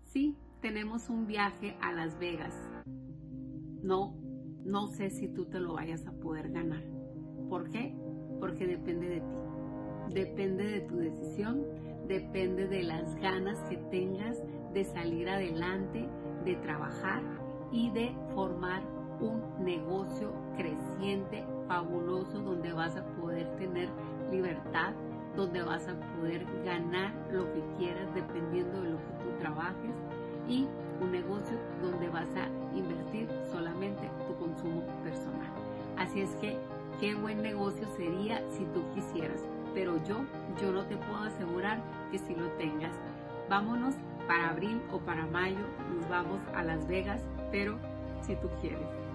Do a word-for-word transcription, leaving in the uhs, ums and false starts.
Sí, tenemos un viaje a Las Vegas. No, no sé si tú te lo vayas a poder ganar. ¿Por qué? Porque depende de ti. Depende de tu decisión, depende de las ganas que tengas de salir adelante, de trabajar y de formar un negocio creciente, fabuloso, donde vas a poder tener libertad, donde vas a poder ganar lo que quieras dependiendo de lo que tú trabajes, y un negocio donde vas a invertir solamente tu consumo personal. Así es que qué buen negocio sería si tú quisieras, pero yo, yo no te puedo asegurar que si lo tengas. Vámonos para abril o para mayo, nos vamos a Las Vegas, pero si tú quieres.